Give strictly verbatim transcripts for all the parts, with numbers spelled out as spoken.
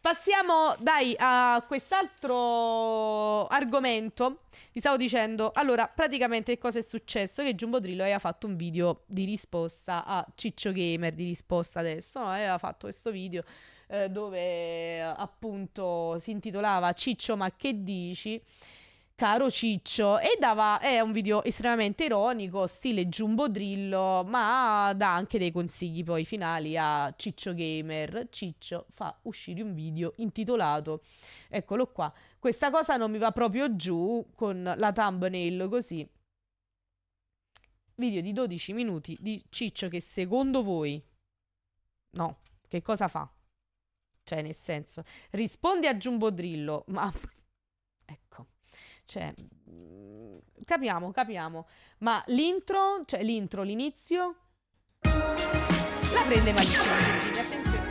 Passiamo, dai, a quest'altro argomento. Vi stavo dicendo, allora, praticamente che cosa è successo? Che Jumbo Drillo aveva fatto un video di risposta a Ciccio Gamer, di risposta adesso, no? Aveva fatto questo video eh, dove appunto si intitolava Ciccio ma che dici? Caro Ciccio, e dava, è un video estremamente ironico, stile Jumbo Drillo, ma dà anche dei consigli poi finali a Ciccio Gamer. Ciccio fa uscire un video intitolato, eccolo qua, questa cosa non mi va proprio giù, con la thumbnail così. Video di dodici minuti di Ciccio che secondo voi, no, che cosa fa? Cioè, nel senso, risponde a Jumbo Drillo, ma ecco. Cioè, capiamo, capiamo. Ma l'intro, cioè l'intro, l'inizio, la prende malissimo, Virginia, attenzione.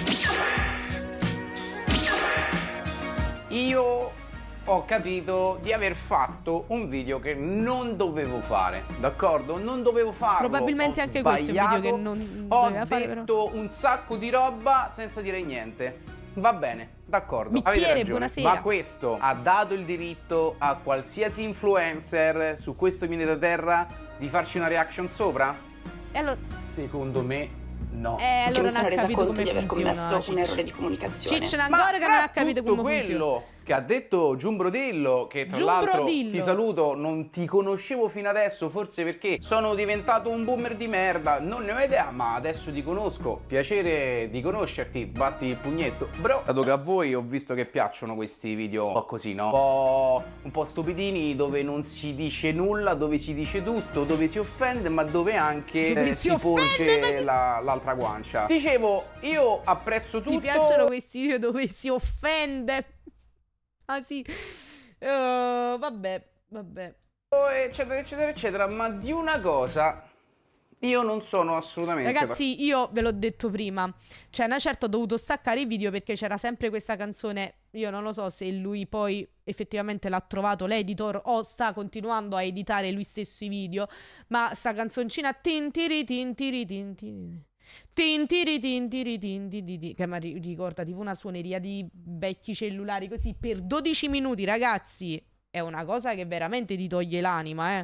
Io ho capito di aver fatto un video che non dovevo fare, d'accordo? Non dovevo farlo. Probabilmente ho anche questo è un video che non ho doveva fare, però. detto un sacco di roba senza dire niente. Va bene, d'accordo, avete Bicchiere, ragione. buonasera. Ma questo ha dato il diritto a qualsiasi influencer su questo pianeta Terra di farci una reaction sopra? E allora, Secondo me no. eh, allora che mi non sono ha resa capito conto come di aver funziona, commesso un Ciccio. errore di comunicazione. Ciccio Ma ancora che non fra ha capito tutto come funziona. quello che ha detto Giumbrodillo, che tra l'altro Giumbrodillo. ti saluto, non ti conoscevo fino adesso, forse perché sono diventato un boomer di merda, non ne ho idea, ma adesso ti conosco, piacere di conoscerti, batti il pugnetto, bro. Dato che a voi ho visto che piacciono questi video un po' così, no? Un po', un po' stupidini, dove non si dice nulla, dove si dice tutto, dove si offende, ma dove anche Dove eh, si si, offende, porge la- l'altra guancia. Dicevo, io apprezzo tutto. Mi piacciono questi video dove si offende. Ah sì. Uh, vabbè, vabbè. eccetera eccetera eccetera, ma di una cosa io non sono assolutamente Ragazzi, io ve l'ho detto prima, cioè una certa ho dovuto staccare il video perché c'era sempre questa canzone. Io non lo so se lui poi effettivamente l'ha trovato l'editor o sta continuando a editare lui stesso i video, ma sta canzoncina tintiri tintiri tintiri tintiri tintiri tintiri, che mi ricorda tipo una suoneria di vecchi cellulari così per dodici minuti, ragazzi, è una cosa che veramente ti toglie l'anima, eh.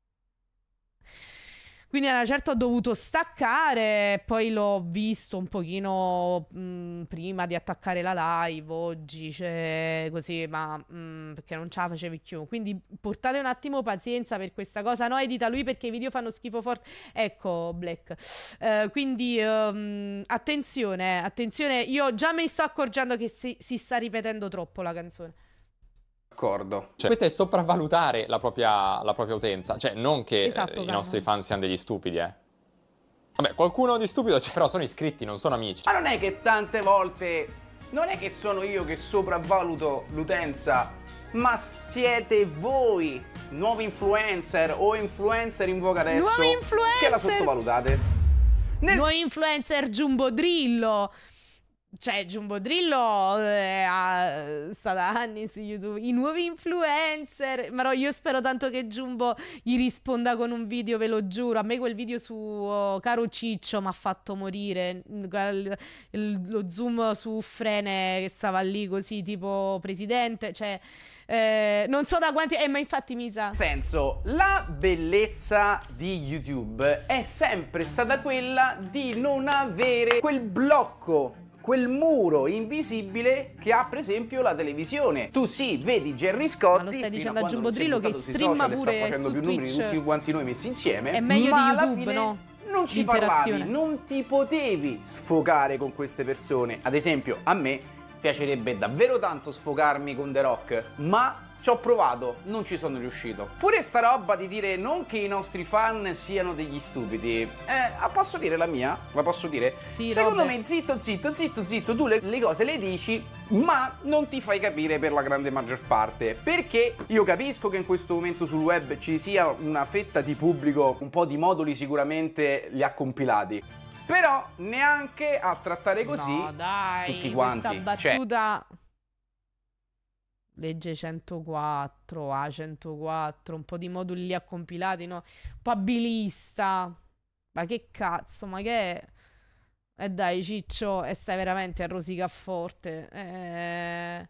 Quindi a una certa ho dovuto staccare, poi l'ho visto un pochino mh, prima di attaccare la live oggi, cioè così, ma mh, perché non ce la facevi più. Quindi portate un attimo pazienza per questa cosa. No, edita lui perché i video fanno schifo forte. Ecco, Black. Eh, quindi um, attenzione, attenzione, io già mi sto accorgendo che si, si sta ripetendo troppo la canzone. d'accordo. Cioè, questo è sopravvalutare la propria, la propria utenza. Cioè, non che Esatto, eh, i Carlo. nostri fan siano degli stupidi, eh. Vabbè, qualcuno di stupido c'è, però sono iscritti, non sono amici. Ma non è che tante volte, non è che sono io che sopravvaluto l'utenza, ma siete voi, nuovi influencer o influencer in voga adesso, Nuovi influencer! che la sottovalutate. Nel Nuovi influencer Jumbo Drillo. Cioè, Jumbo Drillo eh, ha- sta da anni su YouTube. I nuovi influencer. Ma no, io spero tanto che Jumbo gli risponda con un video, ve lo giuro. A me quel video su oh, Caro Ciccio mi ha fatto morire. Il- il- lo zoom su Frene che stava lì così, tipo presidente. Cioè, eh, non so da quanti... Eh, ma infatti mi sa... senso, la bellezza di YouTube è sempre stata quella di non avere quel blocco, quel muro invisibile che ha per esempio la televisione. Tu sì, vedi Gerry Scotti, Ma lo stai fino dicendo a a quando Jumbo non si è Drillo che buttato sui streama social e pure sta facendo su più numeri di Twitch. tutti quanti noi messi insieme. È meglio ma di alla YouTube, fine no? non ci L'interazione. parlavi, non ti potevi sfogare con queste persone. Ad esempio, a me piacerebbe davvero tanto sfogarmi con The Rock, ma ci ho provato, non ci sono riuscito. Pure sta roba di dire non che i nostri fan siano degli stupidi, eh, posso dire la mia? La posso dire? Sì, Secondo Robert. me zitto, zitto, zitto, zitto, tu le, le cose le dici, ma non ti fai capire per la grande maggior parte. Perché io capisco che in questo momento sul web ci sia una fetta di pubblico, un po' di moduli sicuramente li ha compilati. Però neanche a trattare così No, dai, tutti quanti. questa Cioè, battuta... Legge centoquattro, A centoquattro, un po' di moduli lì accompilati, no? Un po' abilista. Ma che cazzo, ma che è? E dai, Ciccio, e stai veramente a rosica forte. Eh...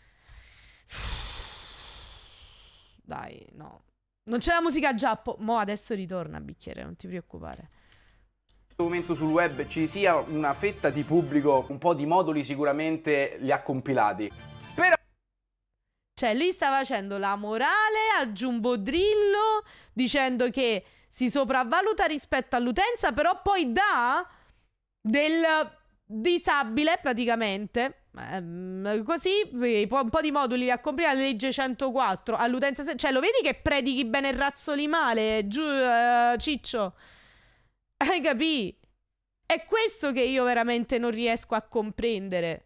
Dai, no. Non c'è la musica giappo. Mo' adesso ritorna, bicchiere, non ti preoccupare. In questo momento sul web ci sia una fetta di pubblico, un po' di moduli sicuramente li ha compilati. Però... Cioè, lui sta facendo la morale a Jumbodrillo, dicendo che si sopravvaluta rispetto all'utenza, però poi dà del disabile praticamente. Um, così un po' di moduli a comprare la legge centoquattro all'utenza, cioè lo vedi che predichi bene il razzoli male giù, uh, Ciccio, hai capì? È questo che io veramente non riesco a comprendere.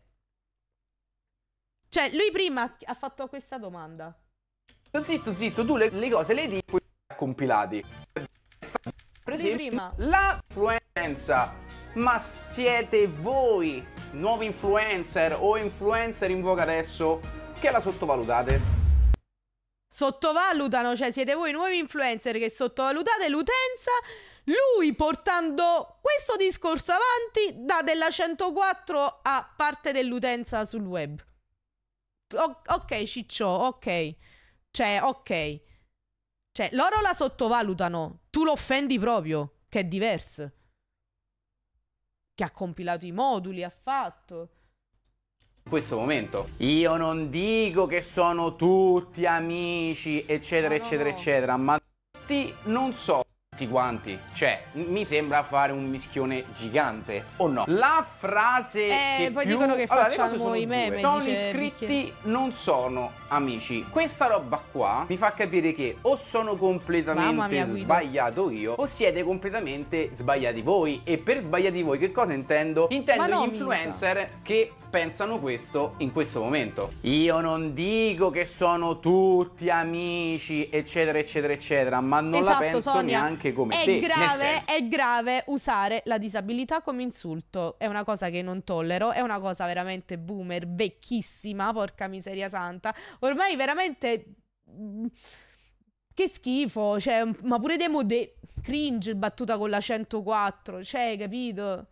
Cioè lui prima ha fatto questa domanda. Zitto zitto, tu le, le cose le dici compilati. Per esempio, prima. La influenza, ma siete voi, nuovi influencer o influencer in voga adesso, che la sottovalutate? Sottovalutano, cioè siete voi nuovi influencer che sottovalutate l'utenza. Lui, portando questo discorso avanti, dà della centoquattro a parte dell'utenza sul web. O- ok, Ciccio, ok. Cioè, ok. Cioè, loro la sottovalutano. Tu lo offendi proprio, che è diverso. Che ha compilato i moduli, ha fatto. In questo momento io non dico che sono tutti amici, eccetera, No, no, eccetera, no. eccetera, ma tutti non so tutti quanti. Cioè, mi sembra fare un mischione gigante, o no? La frase Eh, che poi più... dicono che allora, le facciamo cose sono i meme, due. Non dice iscritti Bicchieri. non sono amici. Questa roba qua mi fa capire che o sono Mamma completamente mia, Guido. sbagliato io, o siete completamente sbagliati voi. E per sbagliati voi che cosa intendo? Intendo Ma no, gli influencer che pensano questo in questo momento. Io non dico che sono tutti amici, eccetera, eccetera, eccetera, ma non Esatto, la penso Sonia. neanche come È te. grave, nel senso... è grave usare la disabilità come insulto. È una cosa che non tollero. È una cosa veramente boomer, vecchissima, porca miseria santa. Ormai veramente... mm, che schifo. Cioè, ma pure demo de... cringe battuta con la centoquattro. Cioè, hai capito?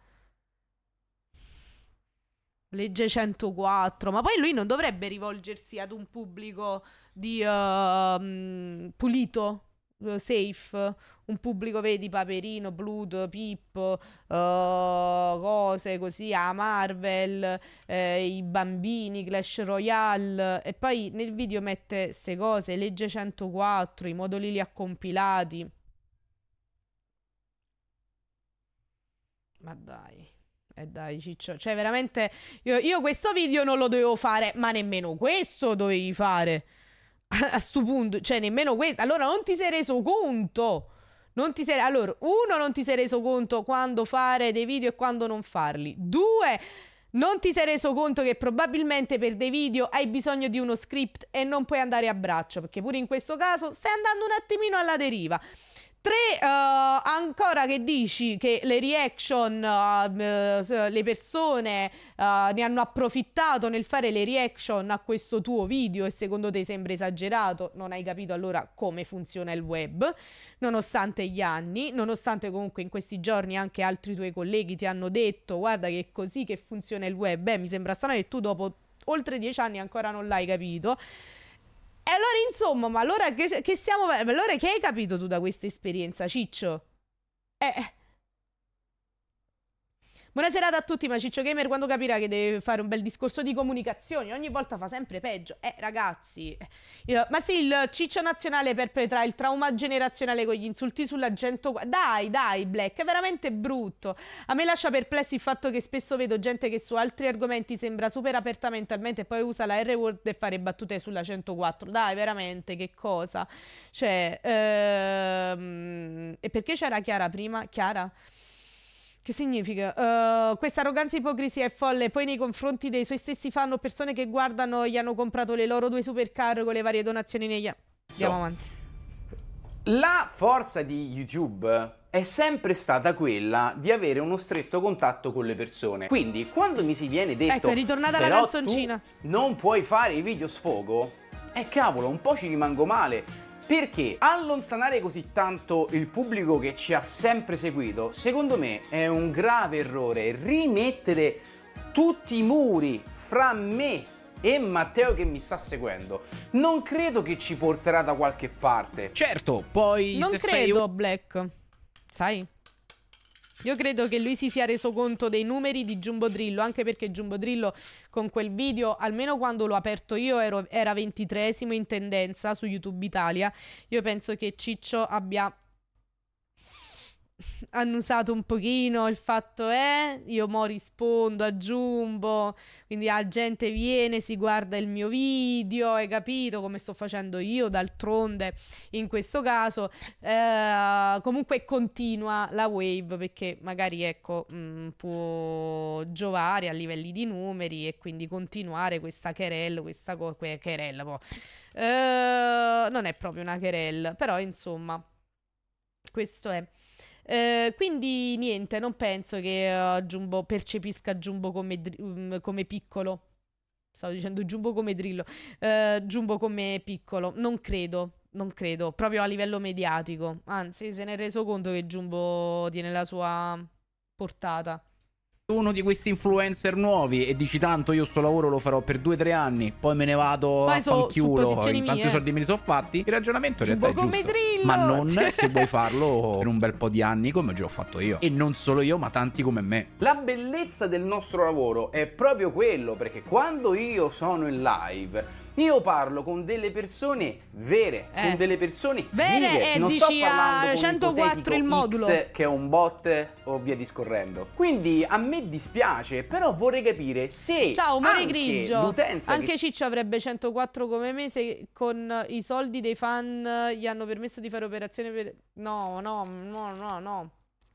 Legge centoquattro. Ma poi lui non dovrebbe rivolgersi ad un pubblico di uh, mm, pulito, uh, safe, un pubblico, vedi, Paperino, Pluto, Pippo, uh, cose così, a Marvel, eh, i bambini, Clash Royale, e poi nel video mette queste cose, legge centoquattro, i moduli li ha compilati. Ma dai. E dai, Ciccio, cioè veramente io, io questo video non lo dovevo fare, ma nemmeno questo dovevi fare. A, a sto punto, cioè nemmeno questo. Allora non ti sei reso conto. Non ti sei... Allora, uno, non ti sei reso conto quando fare dei video e quando non farli. Due, non ti sei reso conto che probabilmente per dei video hai bisogno di uno script e non puoi andare a braccio, perché pure in questo caso stai andando un attimino alla deriva. Tre, uh, ancora che dici che le reaction, uh, uh, le persone uh, ne hanno approfittato nel fare le reaction a questo tuo video e secondo te sembra esagerato. Non hai capito allora come funziona il web, nonostante gli anni, nonostante comunque in questi giorni anche altri tuoi colleghi ti hanno detto guarda che è così che funziona il web. Beh, mi sembra strano che tu dopo oltre dieci anni ancora non l'hai capito. E allora insomma, ma allora che, che stiamo... Ma allora che hai capito tu da questa esperienza, Ciccio? Eh... Buona serata a tutti, ma Ciccio Gamer quando capirà che deve fare un bel discorso di comunicazioni? Ogni volta fa sempre peggio. Eh, ragazzi. Io, ma sì, il Ciccio nazionale perpetra il trauma generazionale con gli insulti sulla gente. Dai, dai, Black, è veramente brutto. A me lascia perplessi il fatto che spesso vedo gente che su altri argomenti sembra super aperta mentalmente e poi usa la R-word e fare battute sulla centoquattro. Dai, veramente, che cosa? Cioè, ehm... e perché c'era Chiara prima? Chiara? Che significa? Uh, questa arroganza e ipocrisia è folle. Poi nei confronti dei suoi stessi fan o persone che guardano gli hanno comprato le loro due supercar con le varie donazioni negli anni. Andiamo avanti. La forza di YouTube è sempre stata quella di avere uno stretto contatto con le persone. Quindi quando mi si viene detto ecco, è ritornata la "Però canzoncina. tu non puoi fare i video sfogo", eh cavolo, un po' ci rimango male. Perché allontanare così tanto il pubblico che ci ha sempre seguito, secondo me è un grave errore. Rimettere tutti i muri fra me e Matteo che mi sta seguendo non credo che ci porterà da qualche parte. Certo, poi Non se credo, sei... Black. Sai? Io credo che lui si sia reso conto dei numeri di Jumbo Drillo, anche perché Jumbo Drillo con quel video, almeno quando l'ho aperto io, ero, era ventitreesimo in tendenza su YouTube Italia. Io penso che Ciccio abbia annusato un pochino il fatto è io mo rispondo a Jumbo, quindi la gente viene, si guarda il mio video, hai capito come sto facendo io d'altronde in questo caso. Eh, comunque continua la wave perché magari ecco mh, può giovare a livelli di numeri e quindi continuare questa querel, questa co- que- querel boh. Eh, non è proprio una querel, però insomma questo è. Eh, quindi niente, non penso che uh, Jumbo percepisca Jumbo come, dri- um, come piccolo. Stavo dicendo Jumbo come Drillo. Eh, Jumbo come piccolo. Non credo, non credo, proprio a livello mediatico. Anzi, se ne è reso conto che Jumbo tiene la sua portata. uno di questi influencer nuovi e dici tanto io sto lavoro lo farò per due o tre anni, poi me ne vado Poi a so- fanchiulo, supposizioni tanti mie. soldi me li sono fatti, il ragionamento in Jumbo realtà è come giusto, Drillo. ma non se vuoi farlo per un bel po' di anni come già ho fatto io, e non solo io ma tanti come me. La bellezza del nostro lavoro è proprio quello, perché quando io sono in live io parlo con delle persone vere, Eh. con delle persone Vere vive. e non dici sto parlando a con centoquattro il ipotetico modulo. X che è un bot o via discorrendo. Quindi a me dispiace, però vorrei capire se Ciao, umore anche grigio. l'utenza Anche che... Ciccio avrebbe centoquattro come me se con i soldi dei fan gli hanno permesso di fare operazioni per... No, no, no, no, no.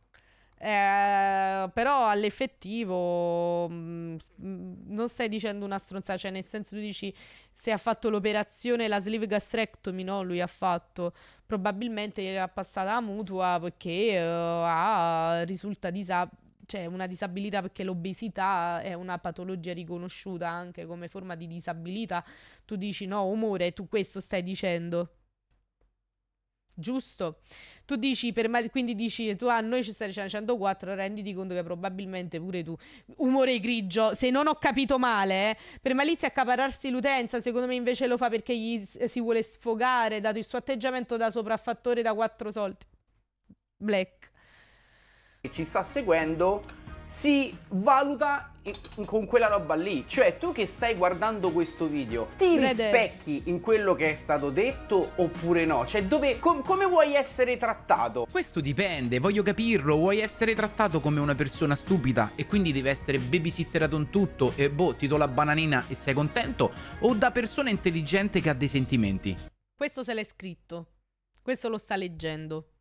Eh, però all'effettivo mh, non stai dicendo una stronzata, cioè nel senso tu dici se ha fatto l'operazione, la sleeve gastrectomy, no? Lui ha fatto, probabilmente gli ha passata la mutua perché eh, ha, risulta disabile. C'è una disabilità perché l'obesità è una patologia riconosciuta anche come forma di disabilità. Tu dici no, umore, tu questo stai dicendo. Giusto? Tu dici, per ma- quindi dici, tu a noi ci stai dicendo centoquattro, renditi conto che probabilmente pure tu, umore grigio, se non ho capito male, eh, per malizia accaparrarsi l'utenza, secondo me invece lo fa perché gli s- si vuole sfogare, dato il suo atteggiamento da sopraffattore da quattro soldi. Black. che ci sta seguendo si valuta in- con quella roba lì. Cioè, tu che stai guardando questo video, ti Vede. rispecchi in quello che è stato detto oppure no? Cioè, dove, com- come vuoi essere trattato? Questo dipende, voglio capirlo, vuoi essere trattato come una persona stupida e quindi devi essere babysitterato in tutto e boh, ti do la bananina e sei contento, o da persona intelligente che ha dei sentimenti? Questo se l'è scritto. Questo lo sta leggendo.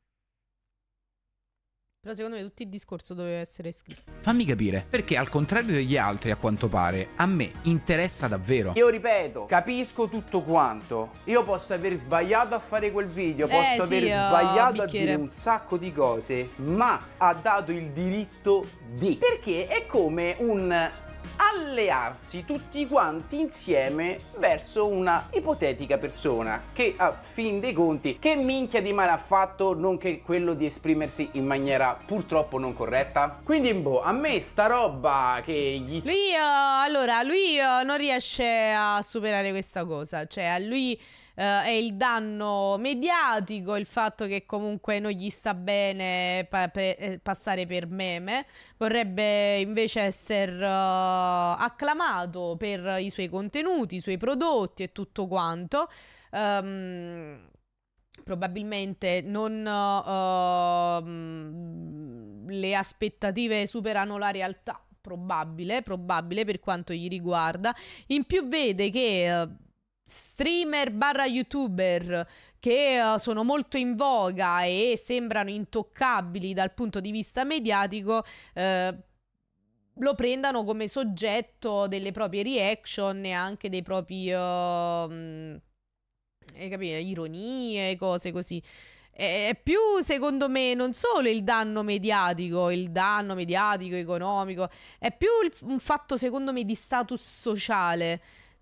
Però secondo me tutto il discorso doveva essere scritto. Fammi capire, perché al contrario degli altri a quanto pare, a me interessa davvero. Io ripeto, capisco tutto quanto. Io posso aver sbagliato a fare quel video, posso Eh, sì, aver uh, sbagliato a bicchiere. dire un sacco di cose, ma ha dato il diritto di. Perché è come un allearsi tutti quanti insieme verso una ipotetica persona che a fin dei conti che minchia di male ha fatto, nonché quello di esprimersi in maniera purtroppo non corretta. Quindi boh, a me sta roba che gli Lui, eh, allora, lui eh, non riesce a superare questa cosa. Cioè, a lui eh, è il danno mediatico, il fatto che comunque non gli sta bene pa- pe- eh, passare per meme. Vorrebbe invece essere eh, acclamato per i suoi contenuti, i suoi prodotti e tutto quanto. Ehm, probabilmente non eh, ehm, le aspettative superano la realtà. Probabile, probabile per quanto gli riguarda. In più vede che eh, streamer barra youtuber che uh, sono molto in voga e sembrano intoccabili dal punto di vista mediatico eh, lo prendano come soggetto delle proprie reaction e anche dei propri uh, mh, hai capito? Ironie, cose così. È più, secondo me, non solo il danno mediatico, il danno mediatico, economico, è più il- un fatto, secondo me, di status sociale.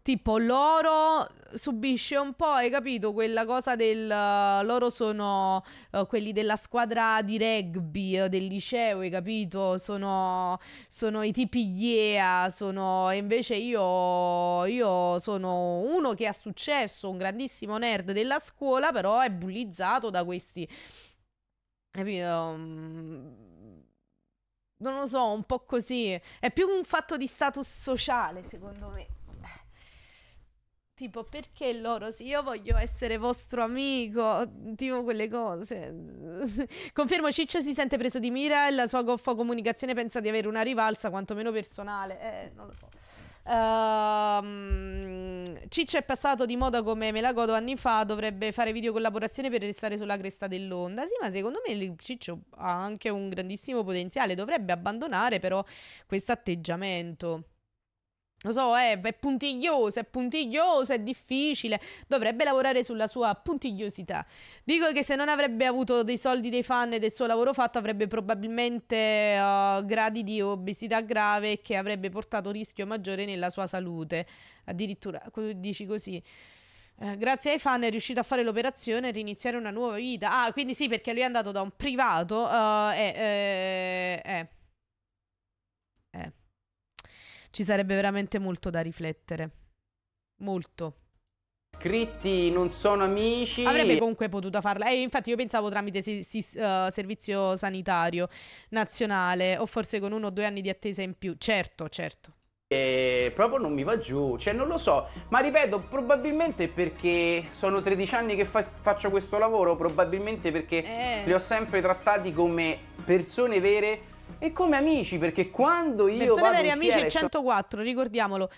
tipo loro subisce un po', hai capito, quella cosa del uh, loro sono uh, quelli della squadra di rugby uh, del liceo, hai capito, sono, sono i tipi yeah, sono invece io io sono uno che ha successo, un grandissimo nerd della scuola, però è bullizzato da questi, capito? Non lo so, un po' così. È più un fatto di status sociale, secondo me. Tipo, perché loro, sì, io voglio essere vostro amico, tipo quelle cose. Confermo, Ciccio si sente preso di mira e la sua goffa comunicazione pensa di avere una rivalsa, quantomeno personale. Eh, non lo so. Uh, Ciccio è passato di moda come me la godo anni fa, dovrebbe fare video collaborazione per restare sulla cresta dell'onda. Sì, ma secondo me Ciccio ha anche un grandissimo potenziale, dovrebbe abbandonare però questo atteggiamento. Lo so, è, è puntiglioso, è puntiglioso, è difficile. Dovrebbe lavorare sulla sua puntigliosità. Dico che se non avrebbe avuto dei soldi dei fan e del suo lavoro fatto, avrebbe probabilmente uh, gradi di obesità grave che avrebbe portato rischio maggiore nella sua salute. Addirittura, dici così. Eh, grazie ai fan è riuscito a fare l'operazione e riniziare una nuova vita. Ah, quindi sì, perché lui è andato da un privato uh, e... Eh, eh, eh. Ci sarebbe veramente molto da riflettere. Molto. Iscritti non sono amici. Avrebbe comunque potuto farla. E infatti io pensavo tramite si, si, uh, servizio sanitario nazionale o forse con uno o due anni di attesa in più. Certo, certo. E proprio non mi va giù, cioè non lo so, ma ripeto, probabilmente perché sono tredici anni che fa faccio questo lavoro, probabilmente perché eh. li ho sempre trattati come persone vere e come amici, perché quando io persone vado vere in amici fiere è centoquattro, ricordiamolo.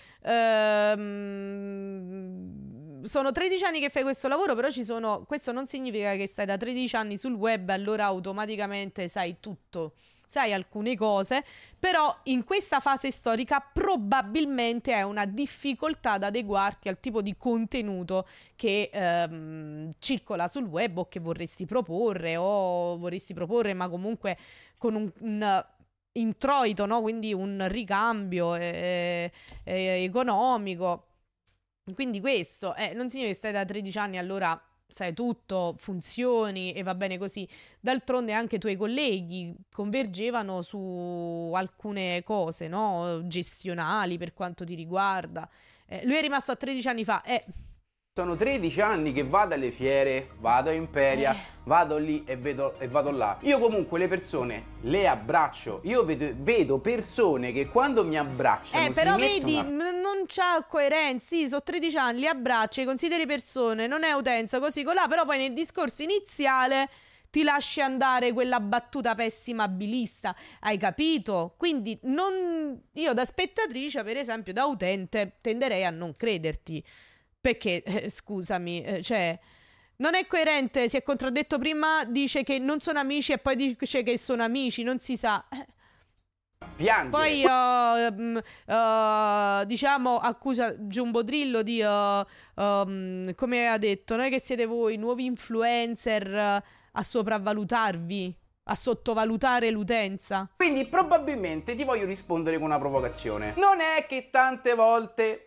Ehm, sono tredici anni che fai questo lavoro, però ci sono, questo non significa che stai da tredici anni sul web, allora automaticamente sai tutto. Sai alcune cose, però in questa fase storica probabilmente è una difficoltà ad adeguarti al tipo di contenuto che ehm, circola sul web o che vorresti proporre o vorresti proporre, ma comunque con un, un introito, no? Quindi un ricambio eh, eh, economico. Quindi questo eh, non significa che stai da tredici anni allora sai tutto, funzioni e va bene così. D'altronde anche i tuoi colleghi convergevano su alcune cose, no? Gestionali per quanto ti riguarda. Eh, lui è rimasto a tredici anni fa. Eh. Sono tredici anni che vado alle fiere, vado a Imperia, Eh. vado lì e, vedo, e vado là. Io comunque le persone le abbraccio. Io vedo, vedo persone che quando mi abbracciano Eh, però si vedi, mettono a... n- non c'ha coerenza. Sì, sono tredici anni, li abbracci, consideri persone, non è utenza, così colà. Però poi nel discorso iniziale ti lasci andare quella battuta pessima abilista. Hai capito? Quindi non... io da spettatrice, per esempio, da utente, tenderei a non crederti. Perché, eh, scusami, eh, cioè... non è coerente, si è contraddetto prima, dice che non sono amici e poi dice che sono amici, non si sa. piangere. Poi, uh, um, uh, diciamo, accusa Jumbo Drillo di, uh, um, come ha detto, noi che siete voi, nuovi influencer, uh, a sopravvalutarvi, a sottovalutare l'utenza. Quindi probabilmente ti voglio rispondere con una provocazione. Non è che tante volte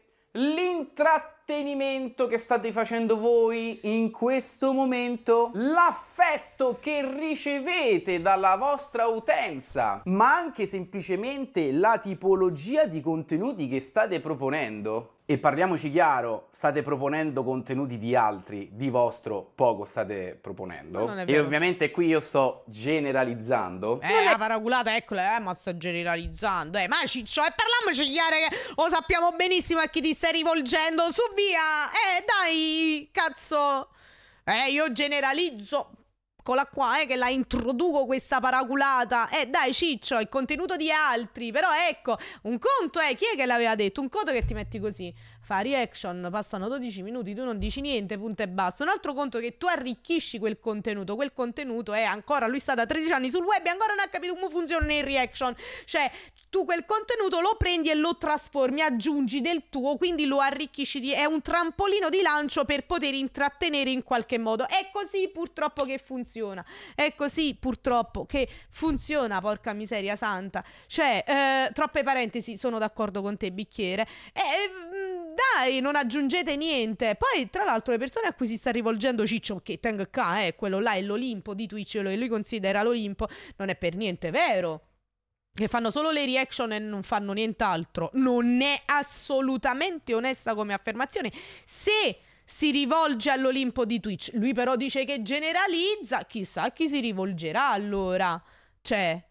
l'intrattenimento che state facendo voi in questo momento, l'affetto che ricevete dalla vostra utenza, ma anche semplicemente la tipologia di contenuti che state proponendo, e parliamoci chiaro, state proponendo contenuti di altri, di vostro poco state proponendo, non è e vero. ovviamente qui io sto generalizzando. Eh, la paraculata, eccola, eh, ma sto generalizzando. Eh, ma Ciccio, e parliamoci chiaro che lo sappiamo benissimo a chi ti stai rivolgendo. Su via, eh, dai, cazzo. Eh, io generalizzo. Eccola qua, eh, che la introduco questa paraculata. Eh, dai, Ciccio, il contenuto di altri. Però ecco, un conto è, chi è che l'aveva detto? Un conto che ti metti così, fa reaction, passano dodici minuti, tu non dici niente, punto e basta. Un altro conto è che tu arricchisci quel contenuto. Quel contenuto è ancora, lui sta da tredici anni sul web e ancora non ha capito come funziona il reaction. Cioè, tu quel contenuto lo prendi e lo trasformi, aggiungi del tuo, quindi lo arricchisci, è un trampolino di lancio per poter intrattenere in qualche modo. È così purtroppo che funziona, è così purtroppo che funziona, porca miseria santa. Cioè, eh, troppe parentesi, sono d'accordo con te, bicchiere. Eh, dai, non aggiungete niente. Poi, tra l'altro, le persone a cui si sta rivolgendo Ciccio, che Teng K è quello là, è l'Olimpo di Twitch, e lui considera l'Olimpo, non è per niente vero. Che fanno solo le reaction e non fanno nient'altro. Non è assolutamente onesta come affermazione. Se si rivolge all'Olimpo di Twitch, lui però dice che generalizza, chissà a chi si rivolgerà allora. Cioè,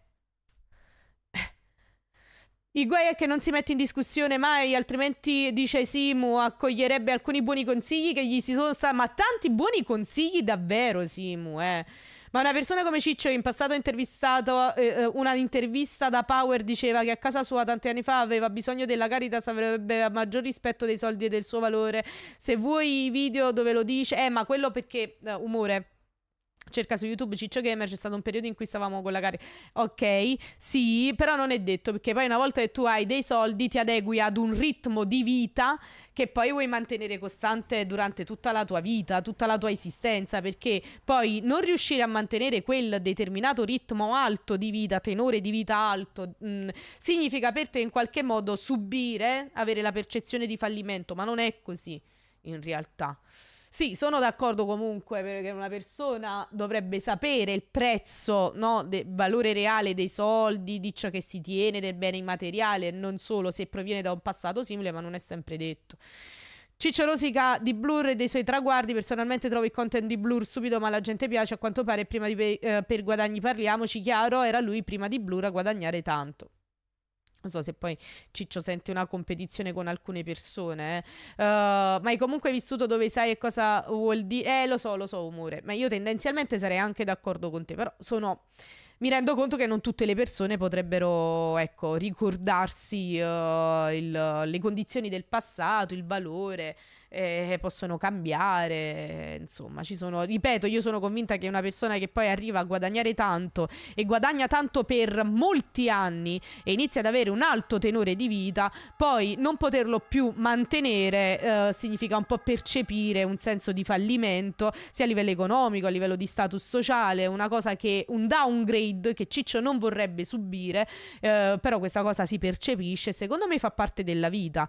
il guai è che non si mette in discussione mai, altrimenti, dice Simu, accoglierebbe alcuni buoni consigli che gli si sono stati. Ma tanti buoni consigli davvero, Simu, eh. Ma una persona come Ciccio, che in passato ha intervistato, eh, una intervista da Power diceva che a casa sua tanti anni fa aveva bisogno della Caritas, avrebbe maggior rispetto dei soldi e del suo valore. Se vuoi i video dove lo dice, eh ma quello perché, uh, umore, cerca su YouTube Ciccio Gamer, c'è stato un periodo in cui stavamo con la carica. Ok, sì, però non è detto, perché poi una volta che tu hai dei soldi ti adegui ad un ritmo di vita che poi vuoi mantenere costante durante tutta la tua vita, tutta la tua esistenza, perché poi non riuscire a mantenere quel determinato ritmo alto di vita, tenore di vita alto, mh, significa per te in qualche modo subire, avere la percezione di fallimento, ma non è così in realtà. Sì, sono d'accordo comunque, perché una persona dovrebbe sapere il prezzo, no, del valore reale dei soldi, di ciò che si tiene, del bene immateriale, non solo se proviene da un passato simile, ma non è sempre detto. Ciccio rosica di Blur e dei suoi traguardi. Personalmente trovo il content di Blur stupido, ma la gente piace. A quanto pare prima di pe eh, per guadagni parliamoci, chiaro, era lui prima di Blur a guadagnare tanto. Non so se poi Ciccio sente una competizione con alcune persone, eh. uh, ma hai comunque vissuto dove sai cosa vuol dire. Eh, lo so, lo so, umore. Ma io tendenzialmente sarei anche d'accordo con te. Però sono... mi rendo conto che non tutte le persone potrebbero, ecco, ricordarsi uh, il, le condizioni del passato, il valore, eh, possono cambiare, insomma, ci sono, ripeto, io sono convinta che una persona che poi arriva a guadagnare tanto e guadagna tanto per molti anni e inizia ad avere un alto tenore di vita, poi non poterlo più mantenere eh, significa un po' percepire un senso di fallimento, sia a livello economico, a livello di status sociale, una cosa che, un downgrade che Ciccio non vorrebbe subire, eh, però questa cosa si percepisce e secondo me fa parte della vita.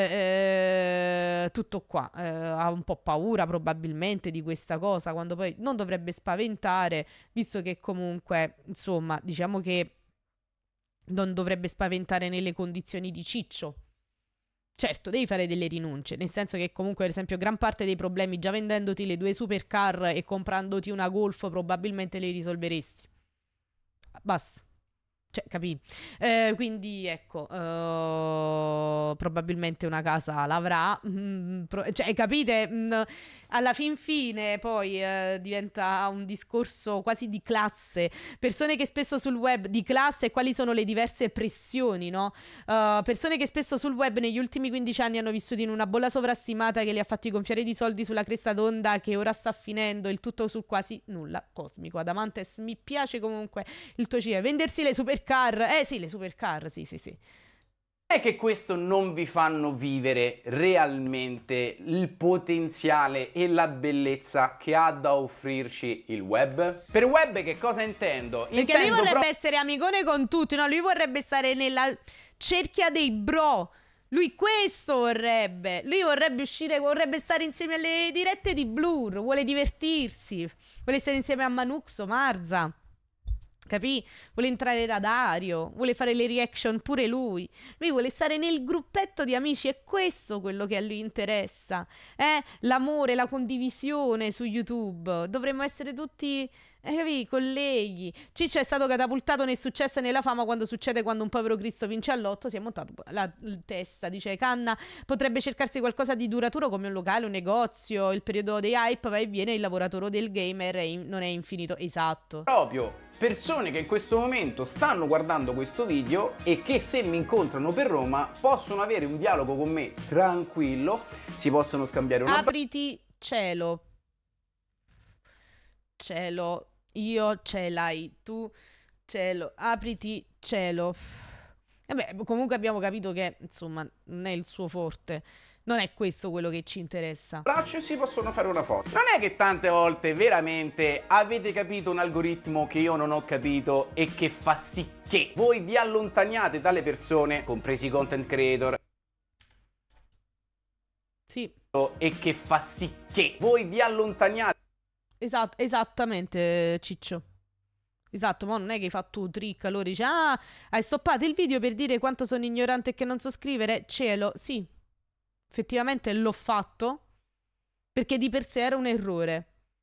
Eh, tutto qua, eh, ha un po' paura probabilmente di questa cosa, quando poi non dovrebbe spaventare, visto che comunque, insomma, diciamo che non dovrebbe spaventare nelle condizioni di Ciccio. Certo, devi fare delle rinunce, nel senso che comunque, per esempio, gran parte dei problemi, già vendendoti le due supercar e comprandoti una Golf, probabilmente li risolveresti. Basta. Cioè, capì? Eh, quindi, ecco, uh, probabilmente una casa l'avrà. Mm, cioè, capite? Mm, alla fin fine poi uh, diventa un discorso quasi di classe. Persone che spesso sul web, di classe e quali sono le diverse pressioni, no? Uh, persone che spesso sul web negli ultimi quindici anni hanno vissuto in una bolla sovrastimata che li ha fatti gonfiare di soldi sulla cresta d'onda che ora sta finendo, il tutto sul quasi nulla cosmico. Adamantes, mi piace comunque il tuo C E. Vendersi le super car, eh sì, le supercar, sì, sì, sì. È che questo non vi fanno vivere realmente il potenziale e la bellezza che ha da offrirci il web? Per web che cosa intendo? Perché intendo lui vorrebbe pro- essere amicone con tutti, no? Lui vorrebbe stare nella cerchia dei bro. Lui questo vorrebbe. Lui vorrebbe uscire, vorrebbe stare insieme alle dirette di Blur, vuole divertirsi, vuole stare insieme a Manuxo, Marza. Capì? Vuole entrare da Dario, vuole fare le reaction pure lui. Lui vuole stare nel gruppetto di amici, è questo quello che a lui interessa. Eh? L'amore, la condivisione su YouTube. Dovremmo essere tutti, eh, capì? Colleghi. Ciccio è stato catapultato nel successo e nella fama quando succede quando un povero Cristo vince all'otto. Si è montato la, la testa, dice Canna. Potrebbe cercarsi qualcosa di duraturo come un locale, un negozio. Il periodo dei hype va e viene, il lavoratore del gamer è in, non è infinito. Esatto. Proprio persone che in questo momento stanno guardando questo video e che se mi incontrano per Roma possono avere un dialogo con me tranquillo, si possono scambiare una... Apriti cielo. Cielo. Io ce l'hai. Tu cielo. Apriti cielo. Vabbè, comunque abbiamo capito che, insomma, non è il suo forte. Non è questo quello che ci interessa. Braccio e si possono fare una foto. Non è che tante volte veramente avete capito un algoritmo che io non ho capito e che fa sì che voi vi allontaniate dalle persone, compresi i content creator, Sì. E che fa sì che voi vi allontaniate. Esat- esattamente, Ciccio. Esatto, ma non è che hai fatto un trick, allora dici, ah, hai stoppato il video per dire quanto sono ignorante e che non so scrivere? Cielo, sì, effettivamente l'ho fatto, perché di per sé era un errore.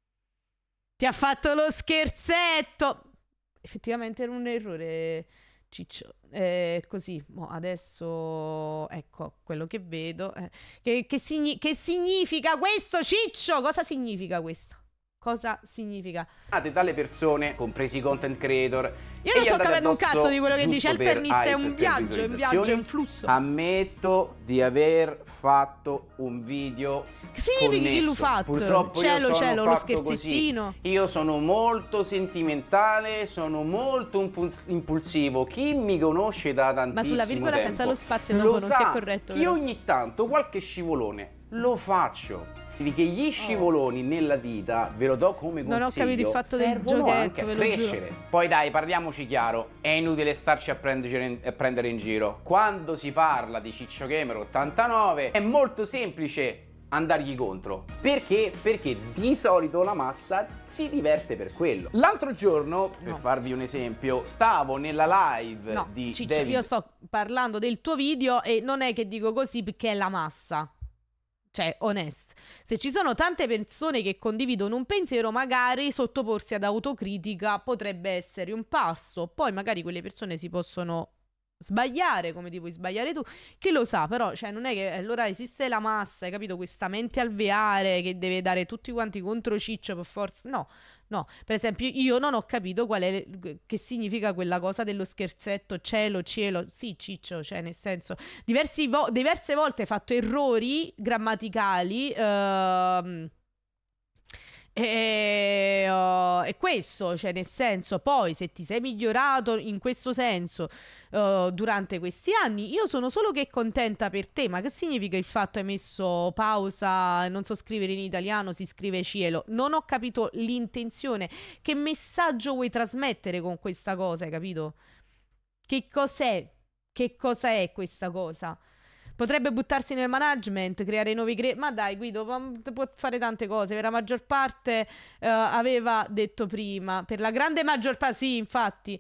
Ti ha fatto lo scherzetto! Effettivamente era un errore, Ciccio. Eh, così, mo adesso, ecco, quello che vedo. Eh, che, che, signi- che significa questo, Ciccio? Cosa significa questo? Cosa significa? Dalle persone, compresi i content creator. Io non sto capendo un cazzo di quello che dice Alternist, è un viaggio, è un viaggio, è un flusso. Ammetto di aver fatto un video. Che significa che l'ho fatto? Purtroppo cielo, io sono cielo, lo fatto scherzettino. Così. Io sono molto sentimentale, sono molto impuls- impulsivo. Chi mi conosce da tantissimo Ma sulla virgola tempo senza lo spazio dopo lo non sa si è corretto. che vero? ogni tanto qualche scivolone lo faccio. Che gli scivoloni oh. nella vita, ve lo do come consiglio, non ho capito il fatto del giochetto, anche a ve lo crescere. giuro. Poi dai, parliamoci chiaro, è inutile starci a prendere in, a prendere in giro. Quando si parla di Ciccio Gamer ottantanove è molto semplice andargli contro. Perché? Perché di solito la massa si diverte per quello. L'altro giorno, per no. farvi un esempio, stavo nella live no, di Ciccio, David... io sto parlando del tuo video e non è che dico così perché è la massa. Cioè, onest, se ci sono tante persone che condividono un pensiero, magari sottoporsi ad autocritica potrebbe essere un passo. Poi magari quelle persone si possono sbagliare, come ti puoi sbagliare tu, chi lo sa, però, cioè, non è che allora esiste la massa, hai capito? Questa mente alveare che deve dare tutti quanti contro Ciccio per forza. No, no, per esempio io non ho capito qual è, che significa quella cosa dello scherzetto, cielo, cielo, sì, Ciccio, cioè nel senso, diversi vo- diverse volte hai fatto errori grammaticali, ehm... E, uh, e questo, cioè nel senso, poi se ti sei migliorato in questo senso uh, durante questi anni, io sono solo che contenta per te. Ma che significa il fatto hai messo pausa, non so scrivere in italiano, si scrive cielo? Non ho capito l'intenzione. Che messaggio vuoi trasmettere con questa cosa, hai capito? Che cos'è? Che cosa è questa cosa? Potrebbe buttarsi nel management, creare nuovi cre- ma dai Guido, può fare tante cose. Per la maggior parte uh, aveva detto prima, per la grande maggior parte, sì, infatti.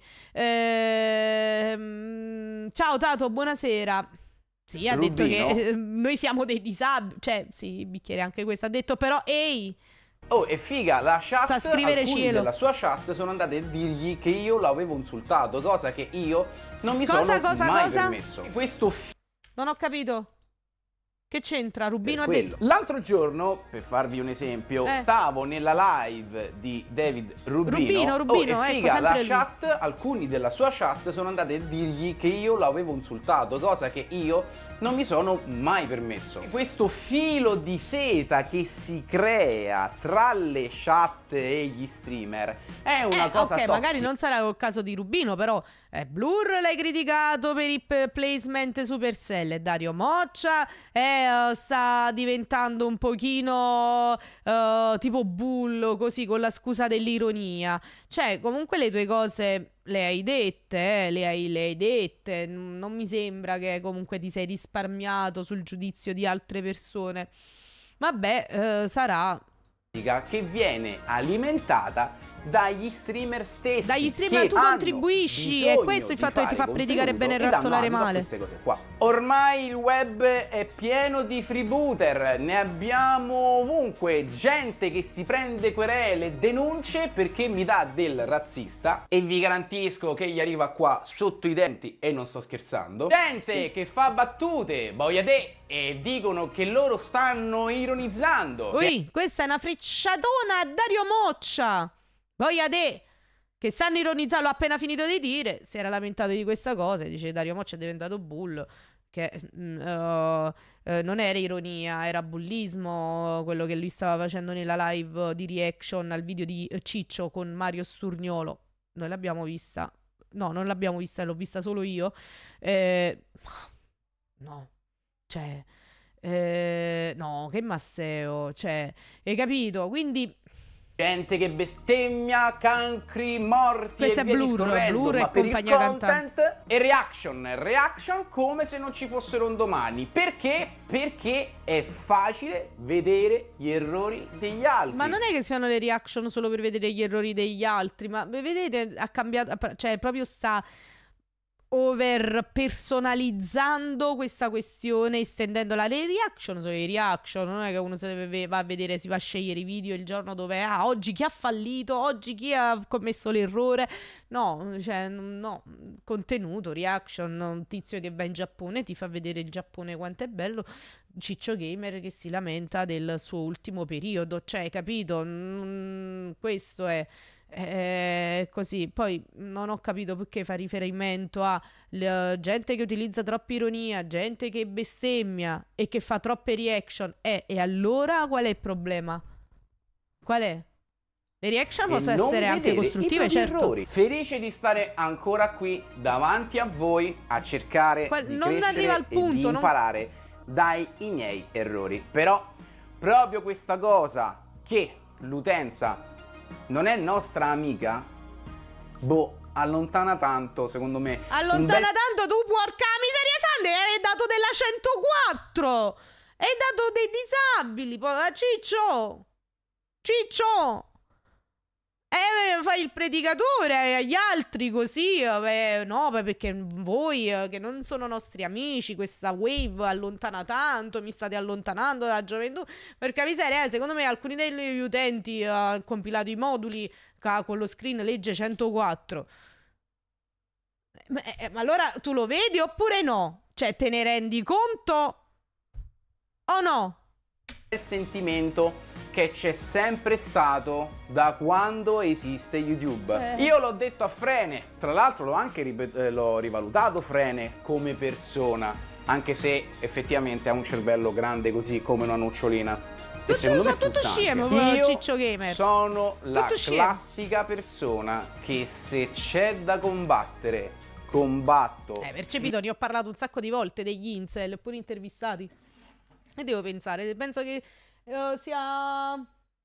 Ehm... Ciao Tato, buonasera. Sì, ha Rubino. detto che eh, noi siamo dei disabili. Cioè, sì, bicchiere anche questo. Ha detto però, ehi, oh, e figa, la chat, sa scrivere alcuni cielo. della sua chat sono andate a dirgli che io l'avevo insultato, cosa che io non mi cosa, sono cosa, mai cosa? permesso. Questo Non ho capito. Che c'entra? Rubino ha quello. detto. L'altro giorno, per farvi un esempio, Eh. stavo nella live di David Rubino. Rubino, Rubino, oh, e ecco, figa, sempre la lui. chat, alcuni della sua chat sono andati a dirgli che io l'avevo insultato, cosa che io non mi sono mai permesso. Questo filo di seta che si crea tra le chat e gli streamer è una eh, cosa ok, tossica. magari non sarà col caso di Rubino, però eh, Blur l'hai criticato per il p- placement Supercell e Dario Moccia eh, uh, sta diventando un pochino uh, tipo bullo, così, con la scusa dell'ironia. Cioè, comunque le tue cose le hai dette, eh, le, hai, le hai dette. N- non mi sembra che comunque ti sei risparmiato sul giudizio di altre persone. Vabbè, uh, sarà... che viene alimentata dagli streamer stessi. Dagli streamer tu contribuisci, e questo il fatto che ti fa predicare bene e razzolare male. Queste cose qua. Ormai il web è pieno di freebooter, ne abbiamo ovunque, gente che si prende querele, denunce perché mi dà del razzista, e vi garantisco che gli arriva qua sotto i denti, e non sto scherzando. Gente che fa battute, boia te, e dicono che loro stanno ironizzando. Ui, questa è una frecciatona a Dario Moccia. Voglia te, che stanno ironizzando, l'ho appena finito di dire, si era lamentato di questa cosa, dice Dario Moccia è diventato bullo, che mm, uh, uh, non era ironia, era bullismo, quello che lui stava facendo nella live di reaction al video di Ciccio con Mario Sturniolo. Noi l'abbiamo vista, no, non l'abbiamo vista, l'ho vista solo io. Eh, no, cioè, eh, no, che Masseo, cioè, hai capito? Quindi... gente che bestemmia, cancri, morti Questa e è via Blur, discorrendo, Blur e ma per il compagnia content e reaction, reaction come se non ci fossero un domani. Perché? Perché è facile vedere gli errori degli altri. Ma non è che si fanno le reaction solo per vedere gli errori degli altri, ma vedete, ha cambiato, cioè proprio sta over personalizzando questa questione, estendendola. Le reaction sono le reaction, non è che uno se ne va a vedere, si va a scegliere i video il giorno dove ah, oggi chi ha fallito, oggi chi ha commesso l'errore. No, cioè no, contenuto, reaction, un tizio che va in Giappone ti fa vedere il Giappone quanto è bello, Ciccio Gamer che si lamenta del suo ultimo periodo, cioè capito? Mm, questo è Eh, così. Poi non ho capito perché fa riferimento a le- gente che utilizza troppa ironia, gente che bestemmia e che fa troppe reaction. Eh, e allora qual è il problema? Qual è? Le reaction E possono non essere anche vedere costruttive, i propri certo. errori. Felice di stare ancora qui davanti a voi a cercare Qual- di non crescere arriva al e punto, di non- imparare dai i miei errori. Però proprio questa cosa che l'utenza non è nostra amica, boh, allontana tanto, secondo me. Allontana Un bel- tanto, tu porca miseria sante, hai dato della centoquattro. Hai dato dei disabili, povera Ciccio. Ciccio. Eh, fai il predicatore agli altri così, eh, no, beh, perché voi eh, che non sono nostri amici, questa wave allontana tanto, mi state allontanando dalla gioventù. Perché miseria, eh, secondo me alcuni degli utenti eh, hanno compilato i moduli ca- con lo screen legge centoquattro. Ma, eh, ma allora tu lo vedi oppure no? Cioè, te ne rendi conto o no? il sentimento che c'è sempre stato da quando esiste YouTube. Cioè- Io l'ho detto a Frene, tra l'altro l'ho anche ripet- eh, l'ho rivalutato Frene come persona, anche se effettivamente ha un cervello grande così come una nocciolina. Tutto- sono tutto pulsante. scemo, Io Ciccio Gamer. sono la Tutto scemo. classica persona che se c'è da combattere, combatto. Eh, percepito, ne ho parlato un sacco di volte degli incel, pure intervistati. E devo pensare, penso che eh, sia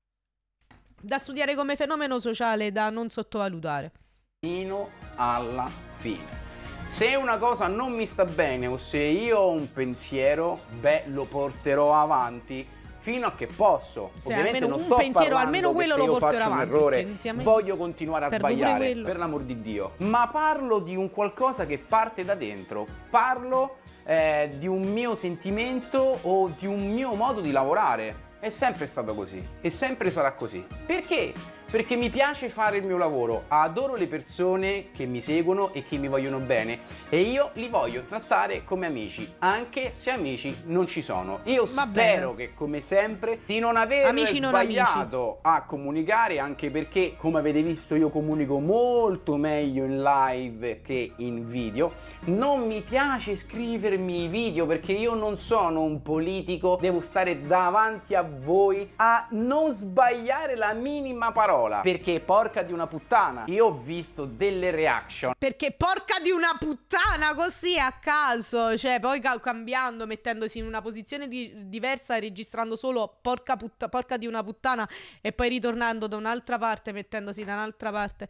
da studiare come fenomeno sociale, da non sottovalutare. Fino alla fine. Se una cosa non mi sta bene o se io ho un pensiero, beh, lo porterò avanti fino a che posso. Sì, Ovviamente almeno non un sto pensiero, parlando almeno che quello se lo io porterò faccio avanti, un errore, perché insieme- voglio continuare a perdo pure sbagliare, quello. per l'amor di Dio. Ma parlo di un qualcosa che parte da dentro. Parlo eh, di un mio sentimento o di un mio modo di lavorare. È sempre stato così e sempre sarà così. Perché? Perché mi piace fare il mio lavoro, adoro le persone che mi seguono e che mi vogliono bene e io li voglio trattare come amici, anche se amici non ci sono. Io Va spero bene. che, come sempre, di non aver Amici non sbagliato a comunicare, anche perché, come avete visto, io comunico molto meglio in live che in video. Non mi piace scrivermi i video perché io non sono un politico, devo stare davanti a voi a non sbagliare la minima parola. Perché porca di una puttana, io ho visto delle reaction. Perché porca di una puttana, così a caso, cioè poi ca- cambiando, mettendosi in una posizione di- diversa, registrando solo porca, putta- porca di una puttana e poi ritornando da un'altra parte, mettendosi da un'altra parte.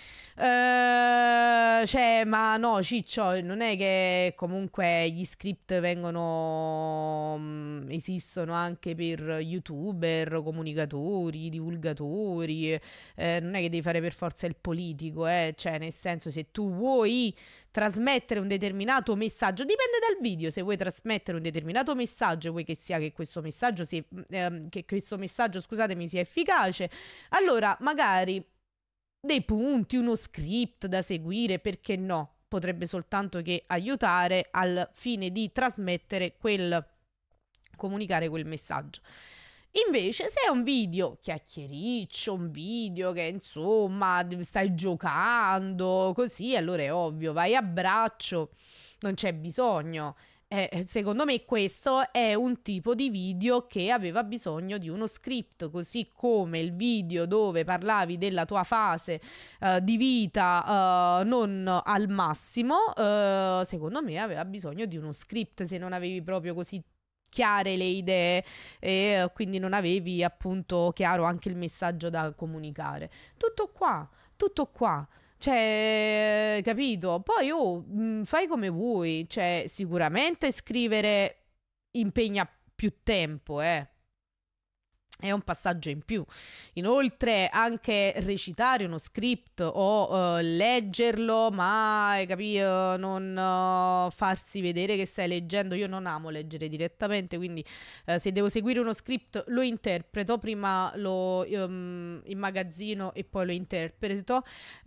Eh, cioè, ma no, Ciccio, non è che comunque gli script vengono, mm, esistono anche per youtuber, comunicatori, divulgatori, eh, non è che devi fare per forza il politico, eh, cioè nel senso, se tu vuoi trasmettere un determinato messaggio, dipende dal video. Se vuoi trasmettere un determinato messaggio, vuoi che sia che questo messaggio sia, ehm, che questo messaggio, scusatemi, sia efficace, allora magari dei punti, uno script da seguire, perché no? Potrebbe soltanto che aiutare al fine di trasmettere quel, comunicare quel messaggio. Invece, se è un video chiacchiericcio, un video che insomma stai giocando così, allora è ovvio, vai a braccio, non c'è bisogno. Eh, secondo me questo è un tipo di video che aveva bisogno di uno script, così come il video dove parlavi della tua fase eh, di vita eh, non al massimo, eh, secondo me aveva bisogno di uno script, se non avevi proprio così chiare le idee e quindi non avevi appunto chiaro anche il messaggio da comunicare. Tutto qua, tutto qua. Cioè, capito? Poi oh, mh, fai come vuoi. Cioè, sicuramente scrivere impegna più tempo, eh. È un passaggio in più. Inoltre anche recitare uno script o uh, leggerlo, ma hai capito, non uh, farsi vedere che stai leggendo. Io non amo leggere direttamente, quindi uh, se devo seguire uno script lo interpreto, prima lo um, immagazzino e poi lo interpreto.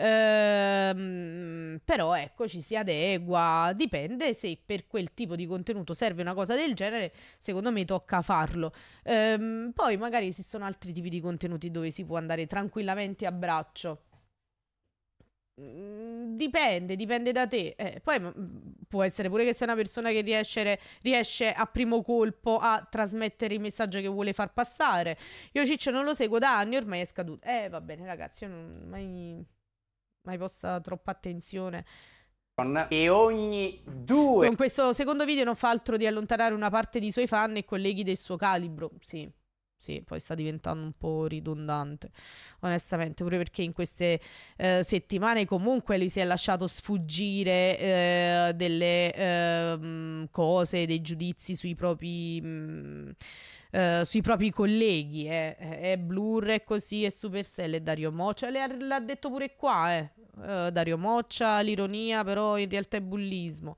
Ehm, però ecco, ci si adegua, dipende se per quel tipo di contenuto serve una cosa del genere, secondo me tocca farlo. Ehm, poi magari esistono altri tipi di contenuti dove si può andare tranquillamente a braccio. Mm, Dipende, dipende da te. Eh, poi mm, può essere pure che sei una persona che riesce, riesce a primo colpo a trasmettere il messaggio che vuole far passare. Io Ciccio non lo seguo da anni, ormai è scaduto. Eh, va bene, ragazzi, io non mai, mai posta troppa attenzione. E ogni due Con questo secondo video non fa altro di allontanare una parte di suoi fan e colleghi del suo calibro. Sì. Sì, poi sta diventando un po' ridondante, onestamente, pure perché in queste eh, settimane comunque li si è lasciato sfuggire eh, delle eh, cose, dei giudizi sui propri, mh, eh, sui propri colleghi. Eh. È Blur, è così, è Supercell, è Dario Moccia, l'ha detto pure qua, eh. Uh, Dario Moccia, l'ironia, però in realtà è bullismo.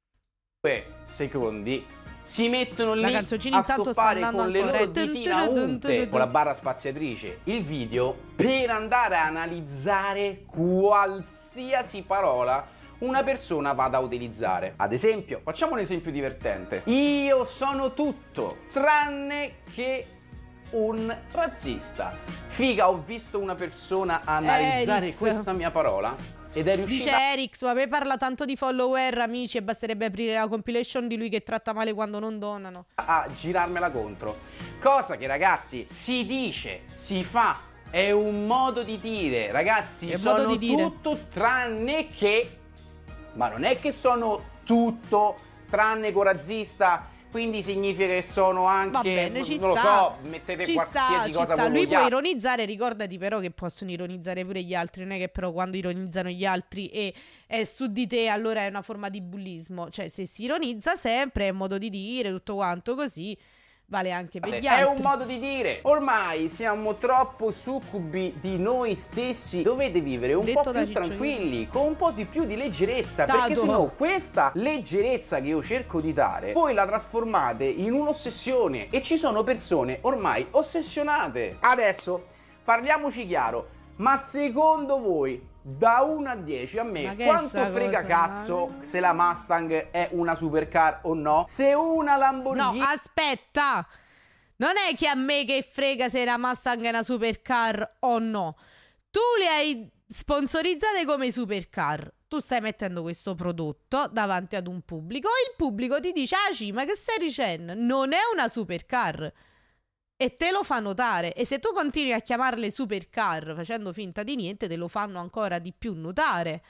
due secondi si mettono lì a intanto stoppare sta con le ancora. loro ditina unte con la barra spaziatrice il video per andare a analizzare qualsiasi parola una persona vada a utilizzare. Ad esempio, facciamo un esempio divertente. Io sono tutto tranne che un razzista. Figa, ho visto una persona analizzare Erix. questa mia parola ed è riuscita. Dice Erix, ma poi parla tanto di follower, amici, e basterebbe aprire la compilation di lui che tratta male quando non donano. A girarmela contro. Cosa che, ragazzi, si dice, si fa, è un modo di dire. Ragazzi, È un sono modo di dire. tutto tranne che. Ma non è che sono tutto tranne che razzista, quindi significa che sono anche. Va bene, ci non sta. lo so, mettete Ci qualsiasi sta, ci cosa sta. voi Lui può vogliate. ironizzare, ricordati però che possono ironizzare pure gli altri. Non è che però quando ironizzano gli altri e è su di te allora è una forma di bullismo. Cioè, se si ironizza sempre è un modo di dire, tutto quanto così. Vale anche per gli È altri. un modo di dire. Ormai siamo troppo succubi di noi stessi. Dovete vivere un Detto po' da più Ciccio tranquilli, con un po' di più di leggerezza. Tato. Perché sennò questa leggerezza che io cerco di dare, voi la trasformate in un'ossessione. E ci sono persone ormai ossessionate. Adesso parliamoci chiaro. Ma secondo voi, da uno a dieci, a me, Ma che è quanto sta frega cosa? cazzo se la Mustang è una supercar o no? Se una Lamborghini... No, aspetta. Non è che a me che frega se la Mustang è una supercar o no. Tu le hai sponsorizzate come supercar. Tu stai mettendo questo prodotto davanti ad un pubblico e il pubblico ti dice: ah, sì, ma che stai dicendo? Non è una supercar. E te lo fa notare. E se tu continui a chiamarle supercar facendo finta di niente, te lo fanno ancora di più notare.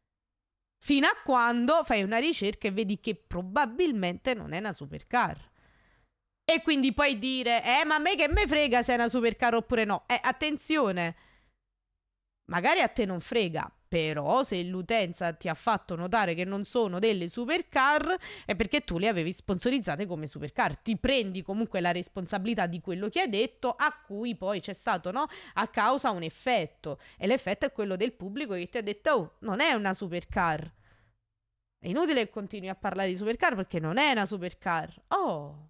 Fino a quando fai una ricerca e vedi che probabilmente non è una supercar. E quindi puoi dire: eh, ma a me che me frega se è una supercar oppure no. Eh, attenzione. Magari a te non frega, però se l'utenza ti ha fatto notare che non sono delle supercar è perché tu le avevi sponsorizzate come supercar. Ti prendi comunque la responsabilità di quello che hai detto, a cui poi c'è stato, no? A causa un effetto. E l'effetto è quello del pubblico che ti ha detto: oh, non è una supercar. È inutile che continui a parlare di supercar perché non è una supercar. Oh.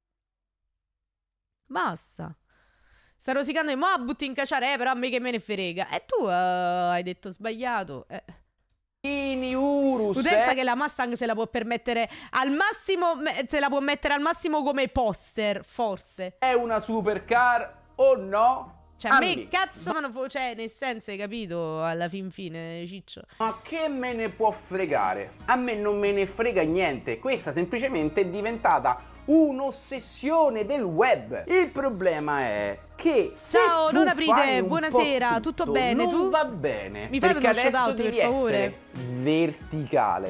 Basta. Sta rosicando e mo' a butti in cacciare, eh, però a me che me ne frega. E tu uh, hai detto sbagliato. Eh. Urus, L'utenza eh? che la Mustang se la può permettere al massimo, se la può mettere al massimo come poster, forse. È una supercar o no? Cioè, a me Ambi. cazzo, ma non fu- cioè, nel senso, hai capito, alla fin fine, Ciccio. Ma che me ne può fregare? A me non me ne frega niente. Questa semplicemente è diventata un'ossessione del web. Il problema è che se Ciao, tu non aprite, fai un buonasera, po' tutto tutto, bene, non tu? va bene. Mi fate perché uno shout adesso out, per devi favore? essere verticale.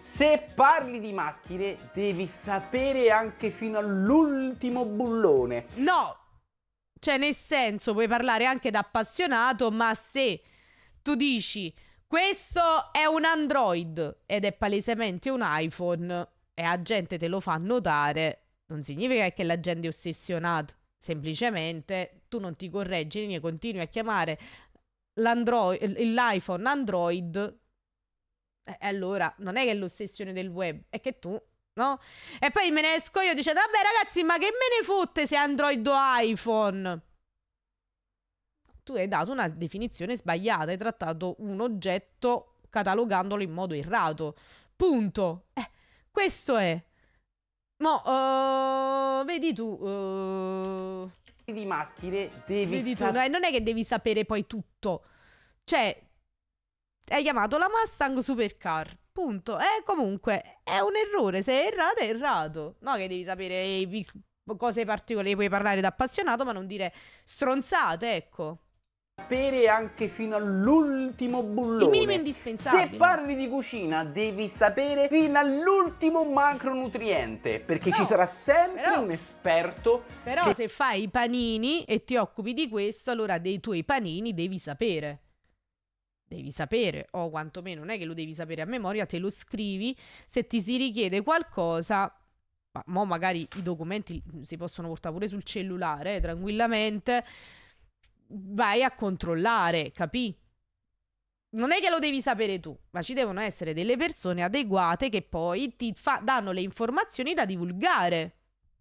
Se parli di macchine devi sapere anche fino all'ultimo bullone. No, cioè nel senso puoi parlare anche da appassionato, ma se tu dici questo è un Android ed è palesemente un iPhone e la gente te lo fa notare, non significa che la gente è ossessionata, semplicemente tu non ti correggi e continui a chiamare l'Android, l'iPhone Android. E allora non è che è l'ossessione del web, è che tu, no? E poi me ne esco io dicendo vabbè ragazzi, ma che me ne fotte se è Android o iPhone? Tu hai dato una definizione sbagliata, hai trattato un oggetto catalogandolo in modo errato, punto. Eh, questo è. Mo, uh, vedi tu uh... di macchine devi vedi tu, non è che devi sapere poi tutto, cioè hai chiamato la Mustang Supercar, punto. E comunque è un errore, se è errato è errato. No che devi sapere cose particolari, puoi parlare da appassionato ma non dire stronzate, ecco. Sapere anche fino all'ultimo bullone. Il minimo indispensabile. Se parli di cucina devi sapere fino all'ultimo macronutriente, perché no, ci sarà sempre però, un esperto. Però che... se fai i panini e ti occupi di questo, allora dei tuoi panini devi sapere. Devi sapere, o quantomeno non è che lo devi sapere a memoria, te lo scrivi, se ti si richiede qualcosa, ma mo magari i documenti si possono portare pure sul cellulare, eh, tranquillamente, vai a controllare, capì? Non è che lo devi sapere tu, ma ci devono essere delle persone adeguate che poi ti fa, danno le informazioni da divulgare.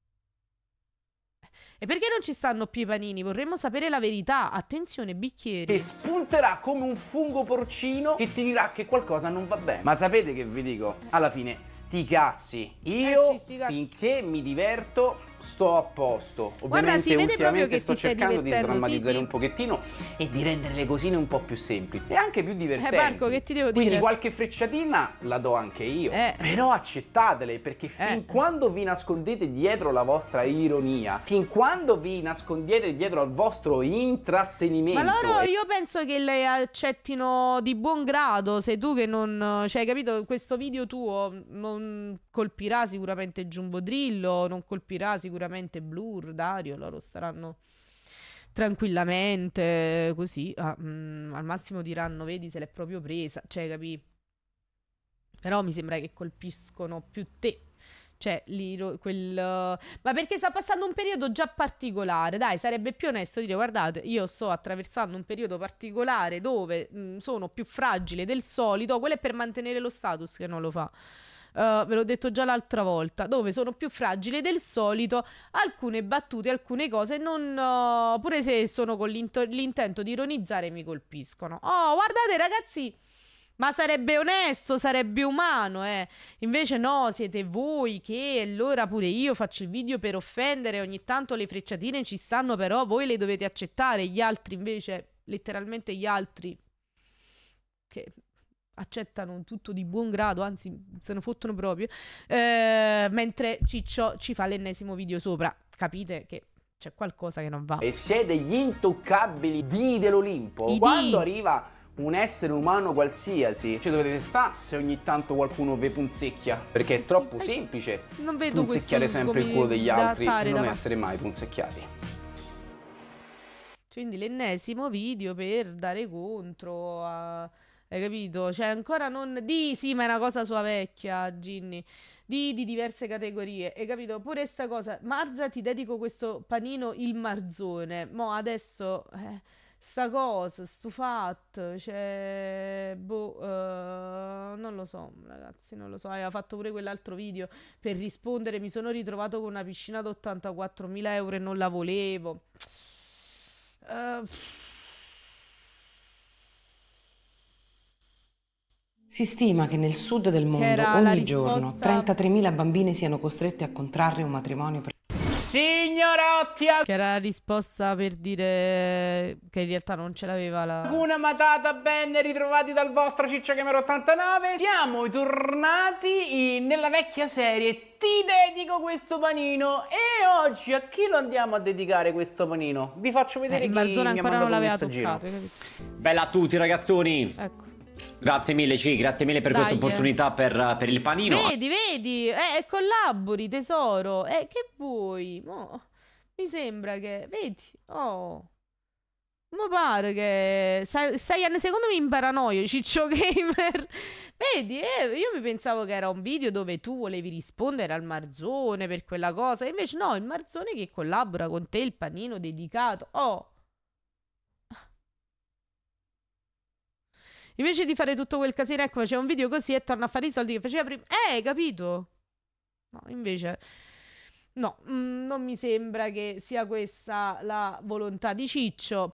E perché non ci stanno più i panini? Vorremmo sapere la verità. Attenzione, bicchieri. Che spunterà come un fungo porcino che ti dirà che qualcosa non va bene. Ma sapete che vi dico? Alla fine, sti cazzi. Io, eh sì, sti cazzi. finché mi diverto, sto a posto. Ovviamente, guarda, si vede proprio che sto ti stai cercando di divertendo, sdrammatizzare sì, sì. un pochettino e di rendere le cosine un po' più semplici e anche più divertenti. Eh, Marco, che ti devo dire? Quindi qualche frecciatina la do anche io. Eh. Però accettatele, perché fin Eh. quando vi nascondete dietro la vostra ironia, fin quando vi nascondete dietro al vostro intrattenimento. Ma loro, e... io penso che le accettino di buon grado. Sei tu che non... Cioè, capito? Questo video tuo non colpirà sicuramente Jumbo Drillo, non colpirà sicuramente Blur, Dario. Loro staranno tranquillamente così. Ah, mm, al massimo diranno, vedi, se l'è proprio presa. Cioè, capì? Però mi sembra che colpiscono più te. Cioè, lì, quel... Ma perché sta passando un periodo già particolare. Dai, sarebbe più onesto dire, guardate, io sto attraversando un periodo particolare dove mh, sono più fragile del solito. Quello è per mantenere lo status che non lo fa. Uh, ve l'ho detto già l'altra volta, dove sono più fragile del solito. Alcune battute, alcune cose non, uh, pure se sono con l'intento di ironizzare, mi colpiscono. Oh, guardate ragazzi, ma sarebbe onesto, sarebbe umano, eh. Invece no, siete voi che allora pure io faccio il video per offendere, ogni tanto le frecciatine ci stanno, però voi le dovete accettare. Gli altri invece, letteralmente gli altri che accettano tutto di buon grado, anzi se ne fottono proprio, eh, mentre Ciccio ci fa l'ennesimo video sopra. Capite che c'è qualcosa che non va. E siete gli intoccabili dii dell'Olimpo. I Quando dii. arriva un essere umano qualsiasi, ci dovete stare se ogni tanto qualcuno vi punzecchia, perché è troppo semplice Non vedo punzecchiare questo sempre il come culo degli da altri fare e non davanti. essere mai punzecchiati. Quindi l'ennesimo video per dare contro a... Hai capito? Cioè ancora non... Di, sì, ma è una cosa sua vecchia, Ginny. Di, di diverse categorie. Hai capito? Pure sta cosa. Marza, ti dedico questo panino il marzone. Mo' adesso... Eh, sta cosa, sto fatto. Cioè... Boh... eh, non lo so, ragazzi, non lo so. Aveva fatto pure quell'altro video per rispondere. Mi sono ritrovato con una piscina da ottantaquattromila euro e non la volevo. Uh, Si stima che nel sud del mondo era la ogni risposta- giorno trentatremila bambine siano costrette a contrarre un matrimonio pre- Signorotti, Che era la risposta per dire che in realtà non ce l'aveva la... una matata ben ritrovati dal vostro Ciccio Gamer ottantanove. Siamo tornati in- nella vecchia serie Ti dedico questo panino. E oggi a chi lo andiamo a dedicare questo panino? Vi faccio vedere Eh, il chi Marzone mi ha ancora mandato non un l'aveva messaggino. toccato, hai capito? Bella a tutti ragazzoni! Ecco. Grazie mille, Ci, grazie mille per Dai, questa opportunità per, per il panino. Vedi, vedi, eh, collabori, tesoro. Eh, che vuoi? Mo, mi sembra che, vedi, oh, mi pare che sei, sei anni secondo me in paranoia, Ciccio Gamer. Vedi, eh, io mi pensavo che era un video dove tu volevi rispondere al Marzone per quella cosa, invece no, il Marzone che collabora con te, il panino dedicato. Oh. Invece di fare tutto quel casino, ecco, faceva un video così e torna a fare i soldi che faceva prima. Eh, capito? No, invece... No, mm, non mi sembra che sia questa la volontà di Ciccio.